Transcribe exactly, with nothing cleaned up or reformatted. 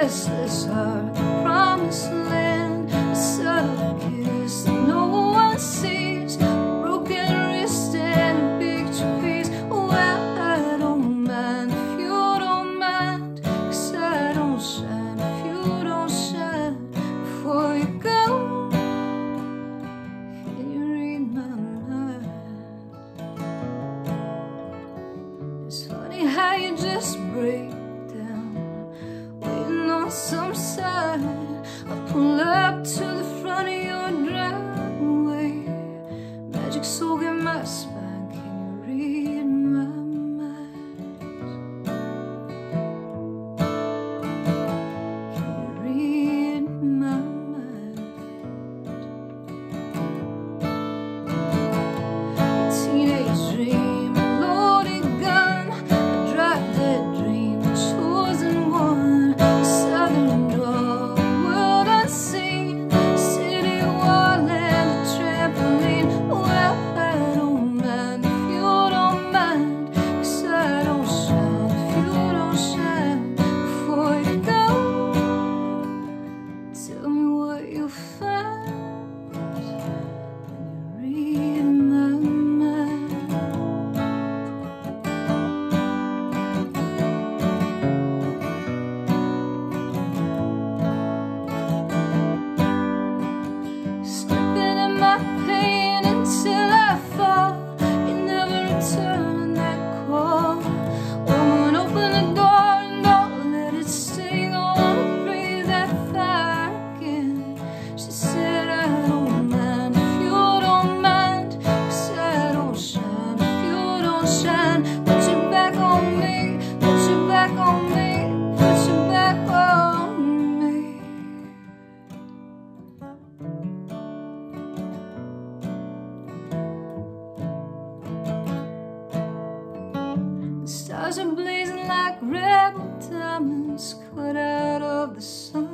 restless heart, promised land, a subtle kiss that no one sees, a broken wrist and a big trapeze. Well, I don't mind if you don't mind, 'cause I don't shine if you don't shine. Before you go, can you read my mind? It's funny how you just break down, waiting on some sign. I pull up to the front of your driveway, magic soaking my spine. Can you read my mind? Can you read my mind? A teenage dream, a loaded gun, a drop dead dream, a chosen one, a southern draw, world unseen, city wall and a trampoline. Well, I don't mind if you don't mind, 'cause I don't shine if you don't shine. Before you go, tell me what you'll find when you read my mind. Slipping in my pain until I fall. You never return that call. Woman, open the door and don't let it sting. I wanna breathe that fire again. She said, I don't mind if you don't mind, 'cause I don't shine if you don't shine. Put your back on me, put your back on me, put your back on me. The stars are blazing like rebel diamonds cut out of the sun.